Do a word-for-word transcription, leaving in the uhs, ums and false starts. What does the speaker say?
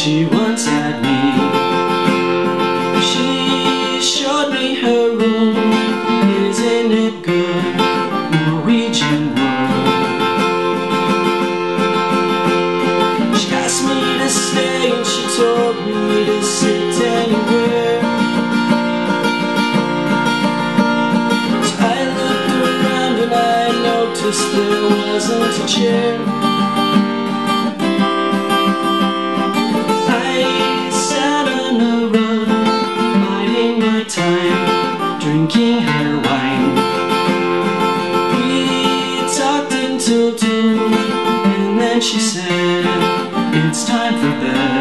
She once had me. She showed me her room. Isn't it good? Norwegian Wood. She asked me to stay and she told me to sit anywhere. So I looked around and I noticed there wasn't a chair. Drinking her wine, we talked until two, and then she said, it's time for bed.